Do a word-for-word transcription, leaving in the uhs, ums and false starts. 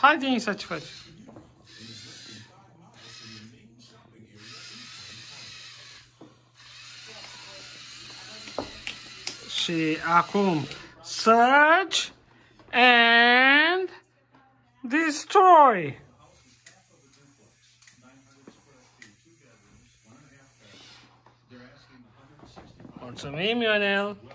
Hai, Denisa, ce faci? Și acum search and destroy. Mulțumim, Ionel.